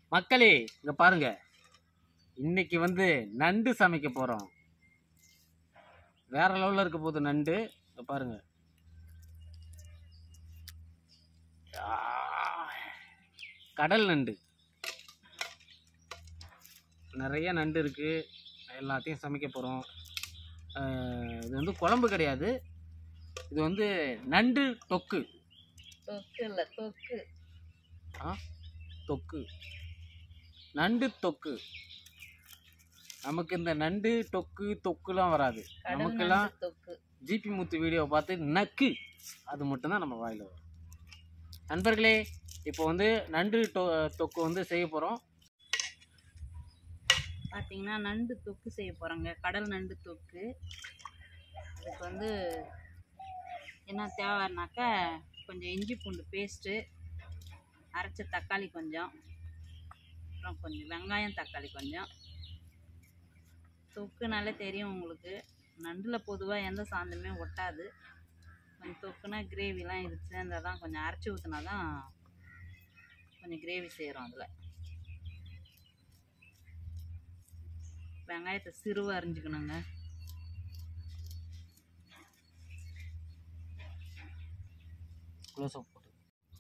மக்களே இங்க பாருங்க, இன்னைக்கு வந்து நண்டு சமைக்க போறோம். வேற லெவல்ல இருக்க போகுது நண்டு. இங்க பாருங்க. கடல் நண்டு, நிறைய நண்டு இருக்கு. எல்லாத்தையும் சமைக்க போறோம். இது வந்து குழம்பு கிடையாது, இது வந்து நண்டு தொக்கு. தொக்கு இல்ல தொக்கு. தொக்கு, நண்டு தொக்கு. நமக்கு இந்த நண்டு தொக்குலாம் வராது. நமக்கெல்லாம் ஜிபி முத்து வீடியோ பார்த்து நக்கு அது மட்டும்தான் நம்ம வாயில வரும். நண்பர்களே, இப்போ வந்து நண்டு தொக்கு வந்து செய்ய போகிறோம். பார்த்தீங்கன்னா நண்டு தொக்கு செய்ய போகிறோங்க. கடல் நண்டு தொக்கு. அதுக்கு வந்து என்ன தேவைன்னாக்கா, கொஞ்சம் இஞ்சி பூண்டு பேஸ்ட்டு, அரைச்ச தக்காளி கொஞ்சம், அப்புறம் கொஞ்சம் வெங்காயம் தக்காளி கொஞ்சம். தொக்குனாலே தெரியும் உங்களுக்கு, நண்டில் பொதுவாக எந்த சாந்தமே ஒட்டாது. கொஞ்சம் தொக்குனா கிரேவிலாம் இது சேர்ந்தால் தான், கொஞ்சம் அரைச்சி ஊற்றினா தான் கொஞ்சம் கிரேவி செய்கிறோம். அதில் வெங்காயத்தை சிறுவாக அரிஞ்சிக்கணுங்க. க்ளோஸ் அப் போட்டு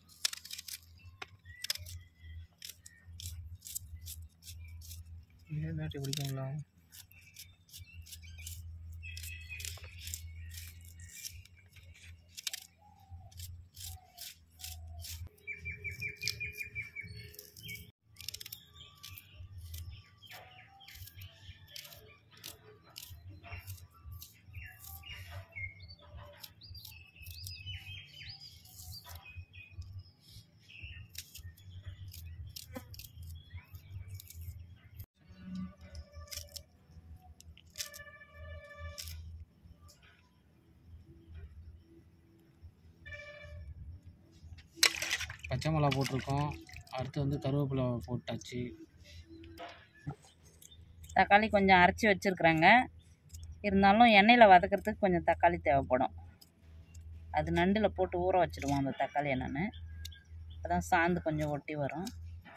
மேட்டி பிடிக்குங்களா? பச்சை மிளகா போட்டிருக்கோம். அடுத்து வந்து கருவேப்பிலை போட்டாச்சு. தக்காளி கொஞ்சம் அரைச்சி வச்சுருக்குறாங்க. இருந்தாலும் எண்ணெயில் வதக்கிறதுக்கு கொஞ்சம் தக்காளி தேவைப்படும். அது நண்டில் போட்டு ஊற வச்சுடுவோம் அந்த தக்காளியை. நான் அதான் சாந்து கொஞ்சம் ஒட்டி வரும்.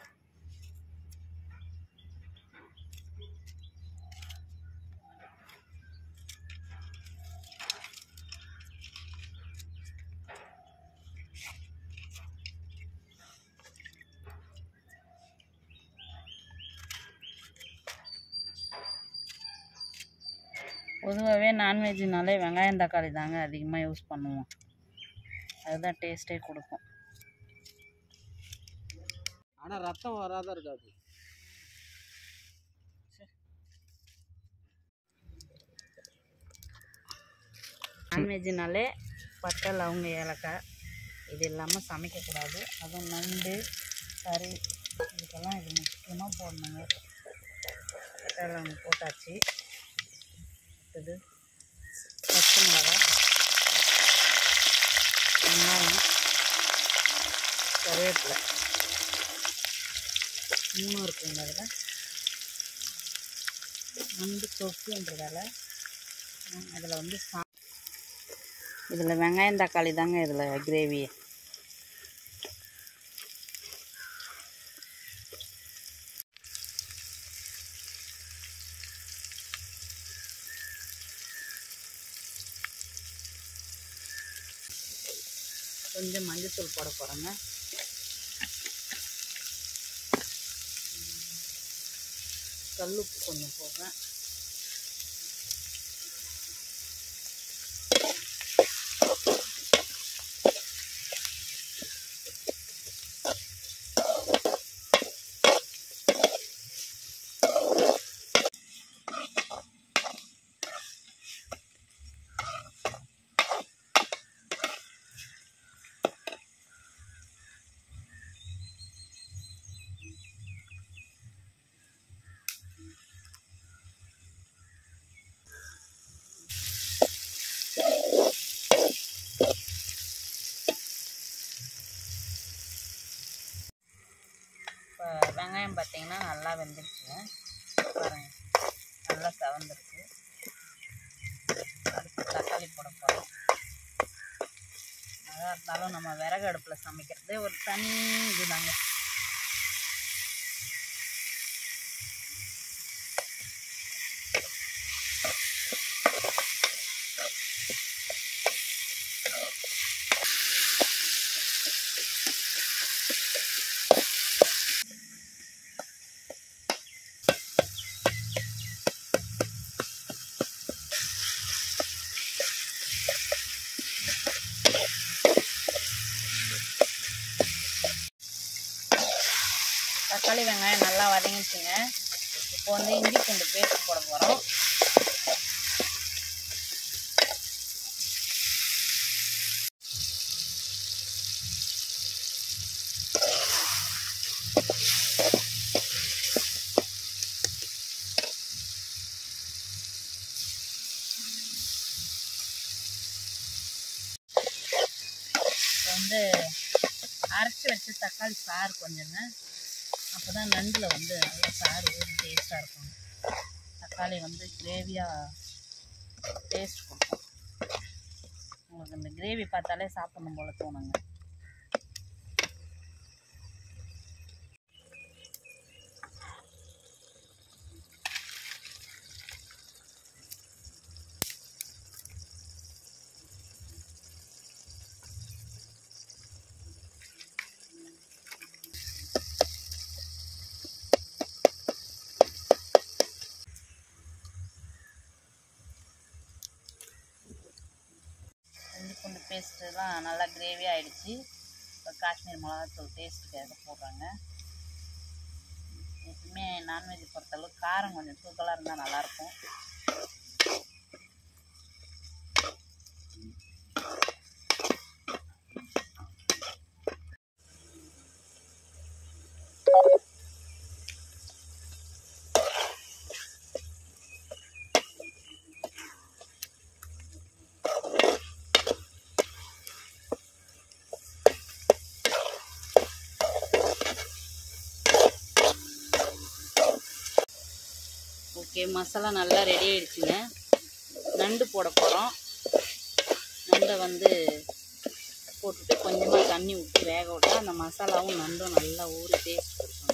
பொதுவாகவே நான்வெஜ்ஜுனாலே வெங்காயம் தக்காளி தாங்க அதிகமாக யூஸ் பண்ணுவோம். அதுதான் டேஸ்ட்டே கொடுக்கும். ஆனால் ரத்தம் வராத இருக்காது. நான்வெஜ்ஜுனாலே பட்டை லவங்க ஏலக்காய் இது இல்லாமல் சமைக்கக்கூடாது. அதுவும் நண்டு கறி இதுக்கெல்லாம் இது முக்கியமாக போடணுங்க. பட்டை லவங்க போட்டாச்சு. அடுத்தது பச்சை மிளகா, வெங்காயம், கருவேப்பிலை 3 இருக்குங்க. அதில் நண்டு தொக்குன்றதால அதில் வந்து இதில் வெங்காயம் தக்காளி தாங்க இதில் கிரேவி. கொஞ்சம் மஞ்சத்தூள் போட போகிறோங்க. கல்லுப்பு கொஞ்சம் போடுறேன். வெங்காயம் பார்த்தீங்கன்னா நல்லா வெந்துருச்சுங்க. பாருங்கள், நல்லா செவந்துருக்கு. அடுத்து தக்காளி போட போகிறோம். அதாக இருந்தாலும் நம்ம விறகு அடுப்பில் சமைக்கிறதே ஒரு தனி இதுதாங்க. தக்காளி வெங்காயம் நல்லா வதங்கிச்சுங்க. இப்போ வந்து இஞ்சி பூண்டு பேஸ்ட் போட போகிறோம். வந்து அரைச்சி வச்ச தக்காளி சாறு கொஞ்சங்க, அப்போ தான் நண்டில் வந்து நல்லா சாறு ஊறி டேஸ்ட்டாக இருக்கும். தக்காளி வந்து கிரேவியாக டேஸ்ட் கொடுக்கும். உங்களுக்கு இந்த கிரேவி பார்த்தாலே சாப்பிடணும் போல தோணுங்க. இஞ்சி பூண்டு பேஸ்ட்டுலாம் நல்லா கிரேவி ஆகிடுச்சு. இப்போ காஷ்மீர் மிளகாத்தூள் டேஸ்ட்டுக்காக போடுறாங்க. எப்பவுமே நான்வெஜ் பொறுத்தளவுக்கு காரம் கொஞ்சம் தூக்கலாக இருந்தால் நல்லாயிருக்கும். ஓகே, மசாலா நல்லா ரெடி ஆகிடுச்சுங்க. நண்டு போட போகிறோம். நண்டை வந்து போட்டுட்டு கொஞ்சமாக தண்ணி ஊற்றி வேக விட்டா அந்த மசாலாவும் நண்டும் நல்லா ஊறி டேஸ்ட் கொடுக்குங்க.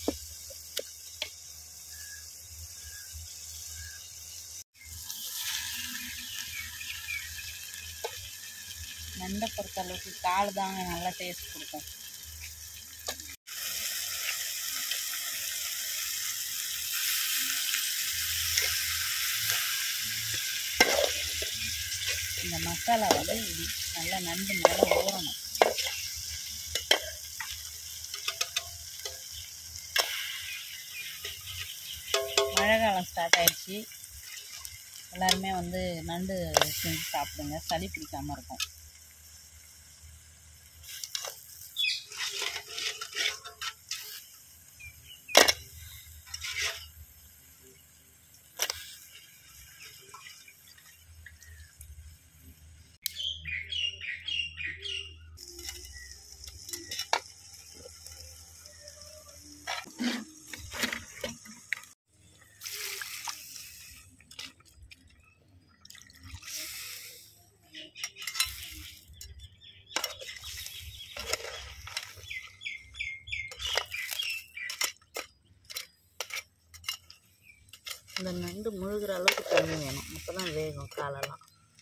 நண்டை பொறுத்த அளவுக்கு கால் தாங்க நல்லா டேஸ்ட் கொடுக்கும். இந்த மசாலா வந்து நல்லா நண்டு மேலே ஊறணும். மழை காலம் ஸ்டார்ட் ஆயிடுச்சு. எல்லாருமே வந்து நண்டு செஞ்சு சாப்பிடுங்க, சளி பிடிக்காமல் இருக்கும். இந்த நண்டு முழுகிற அளவுக்கு தண்ணி வேணும், அப்போ தான் வேகும் காலெல்லாம்.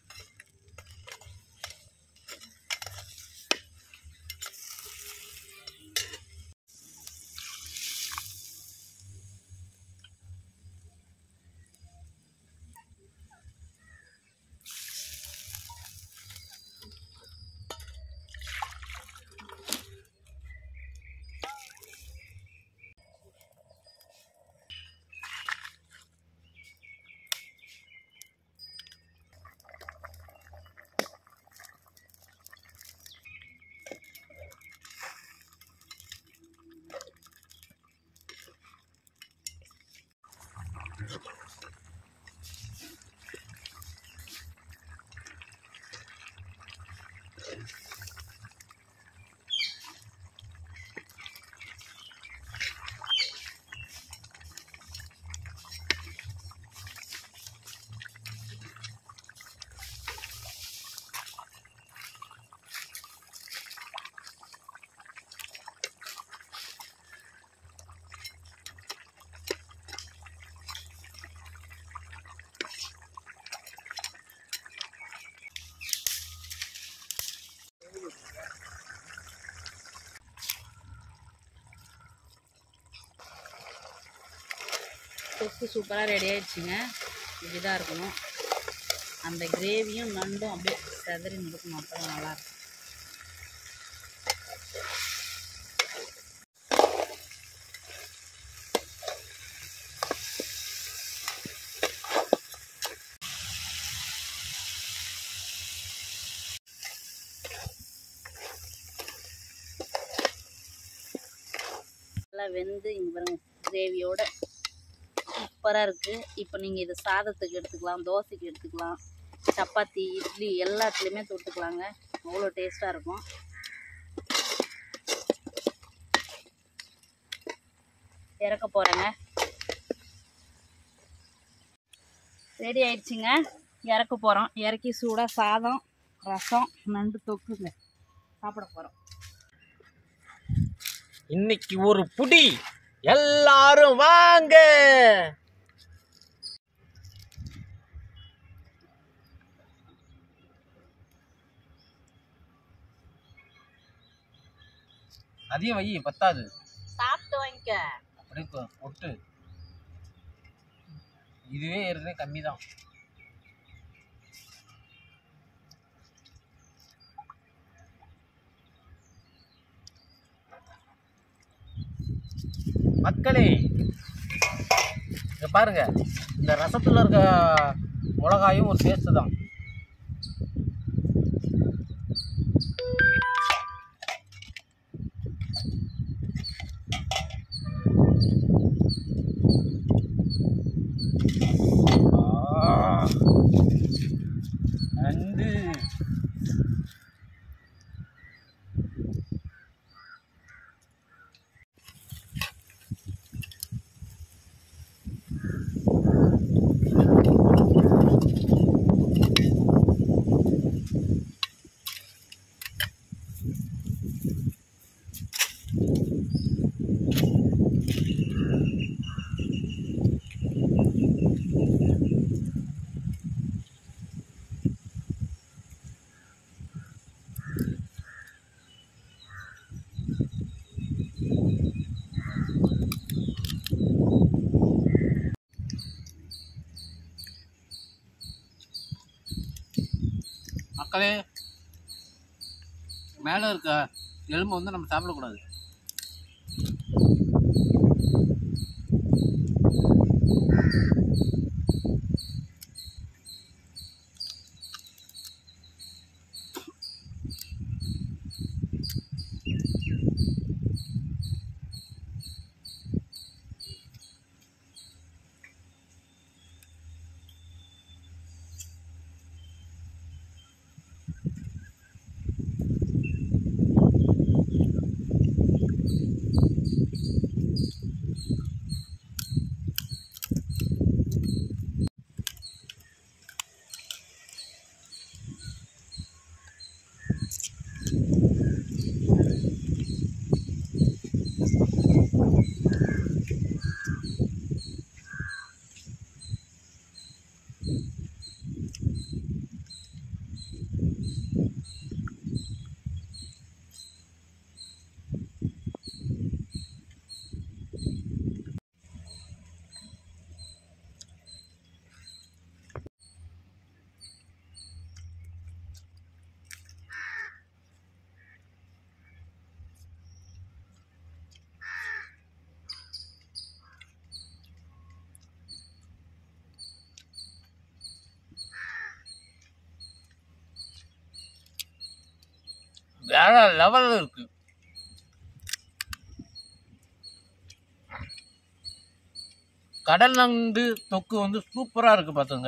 தொக்கு சூப்பராக ரெடி ஆகிடுச்சிங்க. இப்படி தான் இருக்கணும். அந்த கிரேவியும் நண்டும் அப்படியே செதறி முடுக்கணும், அப்போ தான் நல்லாயிருக்கும். நல்லா வெந்து இங்கே பாருங்க கிரேவியோட சூப்பராக இருக்குது. இப்போ நீங்கள் இதை சாதத்துக்கு எடுத்துக்கலாம், தோசைக்கு எடுத்துக்கலாம், சப்பாத்தி, இட்லி எல்லாத்துலேயுமே தொட்டுக்கலாங்க. அவ்வளோ டேஸ்ட்டாக இருக்கும். இறக்க போகிறேங்க. ரெடி ஆயிடுச்சுங்க. இறக்க போகிறோம். இறக்கி சூடாக சாதம், ரசம், நண்டு தொக்குங்க சாப்பிட போகிறோம். இன்னைக்கு ஒரு புடி, எல்லாரும் வாங்க. அதையும் வை, பத்தாது. சாப்பிட்டு வாங்கிக்க. அப்படியே பொட்டு. இதுவே ஏற்கனவே கம்மி தான். மக்களே இங்க பாருங்க, இந்த ரசத்துல இருக்க மிளகாயும் ஒரு டேஸ்ட் தான். நண்டு மக்களே, மேலே இருக்க எலும்பு வந்து நம்ம சாப்பிடக்கூடாது. வேற லெவலில் இருக்கு. கடல் நண்டு தொக்கு வந்து சூப்பரா இருக்கு பாத்துங்க.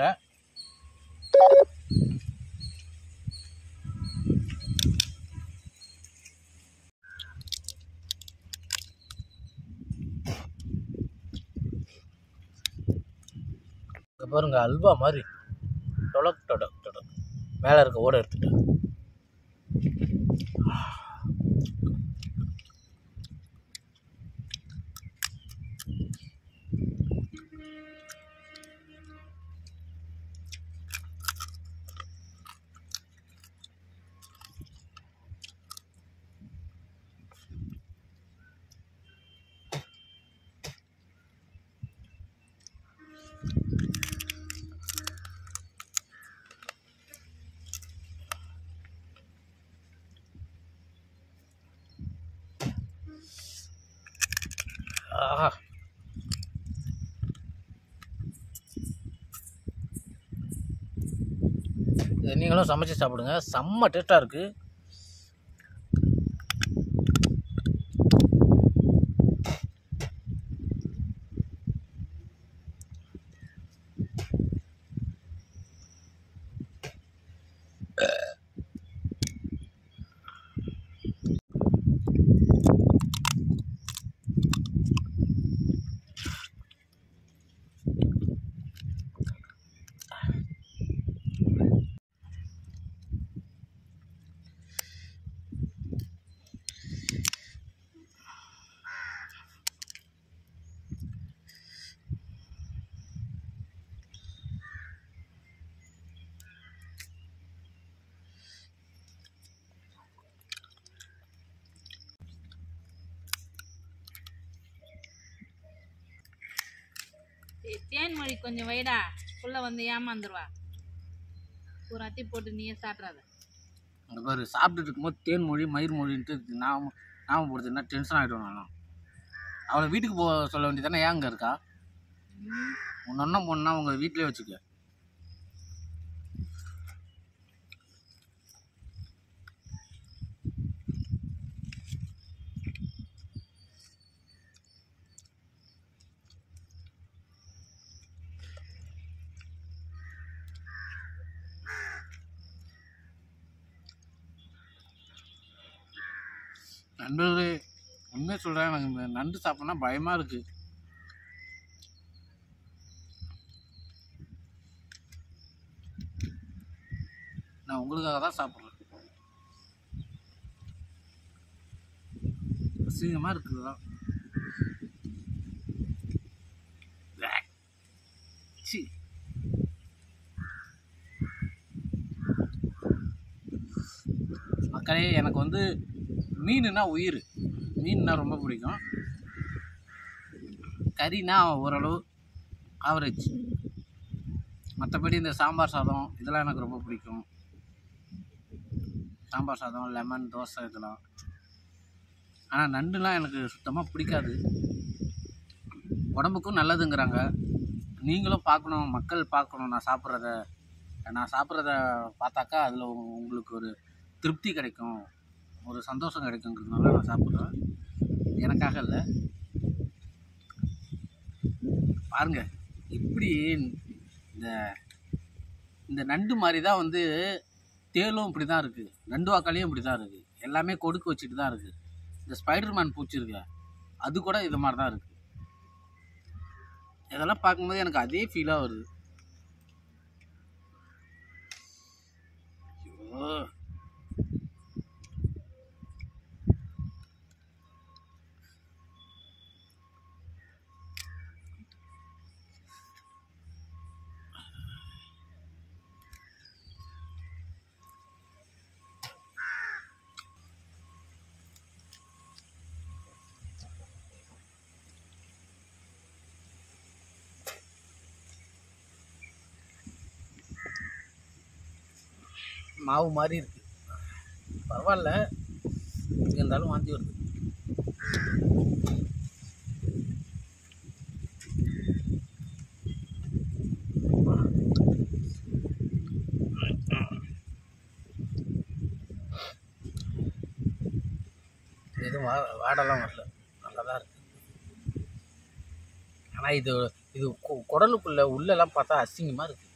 பாருங்க, அல்வா மாதிரி டொடக் டொடக் டொடக் மேல இருக்க ஓட எடுத்துட்டு. நீங்களும் சமைச்சு சாப்பிடுங்க, செம்ம டேஸ்டாக இருக்குது. தேன்மொழி கொஞ்சம் வைடா, புள்ள வந்து ஏமாந்துருவா. ஒரு அத்தி போட்டு நீயே சாப்பிட்றாத. அங்கே பாரு, சாப்பிட்டுட்டு இருக்கும்போது தேன்மொழி மயிர் மொழின்ட்டு ஞாபகப்படுத்துனா டென்ஷன் ஆகிடும். நானும் அவளை வீட்டுக்கு போக சொல்ல வேண்டியதானே, ஏன் அங்கே இருக்கா? ஒன்று பொண்ணா உங்கள் வீட்டிலே வச்சுக்க. நண்பர்களே, உண்மையை சொல்கிறேன், எனக்கு இந்த நண்டு சாப்பிட்னா பயமாக இருக்குது. நான் உங்களுக்காக தான் சாப்பிட்றேன். அசிங்கமாக இருக்குதா? சி, மக்களே, எனக்கு வந்து மீனுன்னா உயிர். மீன்னா ரொம்ப பிடிக்கும். கறினா ஓரளவு ஆவரேஜ். மற்றபடி இந்த சாம்பார் சாதம் இதெல்லாம் எனக்கு ரொம்ப பிடிக்கும். சாம்பார் சாதம், லெமன் தோசை இதெல்லாம். ஆனால் நண்டுலாம் எனக்கு சுத்தமாக பிடிக்காது. உடம்புக்கும் நல்லதுங்கிறாங்க. நீங்களும் பார்க்கணும், மக்கள் பார்க்கணும். நான் சாப்பிட்றத பார்த்தாக்கா அதில் உங்களுக்கு ஒரு திருப்தி கிடைக்கும், ஒரு சந்தோஷம் கிடைக்குங்கிறதுனால நான் சாப்பிட்றேன். எனக்காக இல்லை. பாருங்க, இப்படி இந்த நண்டு மாதிரி தான் வந்து தேலும் இப்படி தான் இருக்குது, நண்டு வாக்காலையும் இப்படி தான் இருக்குது. எல்லாமே கொடுக்கு வச்சுட்டு தான் இருக்குது. இந்த ஸ்பைடர்மேன் பூச்சி இருக்கு, அது கூட இது மாதிரி தான் இருக்குது. இதெல்லாம் பார்க்கும்போது எனக்கு அதே ஃபீலாக வருது. ஐயோ, மாவு மாதிரி இருக்கு. பரவாயில்ல, இருந்தாலும் வாந்தி வருது. எதுவும் வாடெல்லாம் வரல, நல்லா தான் இருக்கு. ஆனால் இது குடலுக்குள்ள உள்ளெல்லாம் பார்த்தா அசிங்கமாக இருக்கு.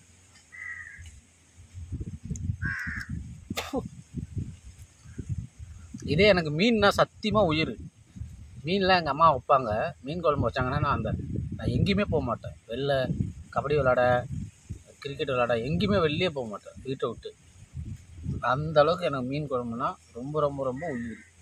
இதே எனக்கு மீன்னா சத்தியமாக உயிர். மீன்லாம் எங்கள் அம்மா வைப்பாங்க, மீன் குழம்பு வச்சாங்கன்னா நான் எங்கேயுமே போக மாட்டேன். வெளில கபடி விளாட, கிரிக்கெட் விளாட எங்கேயுமே வெளியே போக மாட்டேன் வீட்டை விட்டு. அந்த அளவுக்கு எனக்கு மீன் குழம்புனா ரொம்ப ரொம்ப ரொம்ப உயிர்.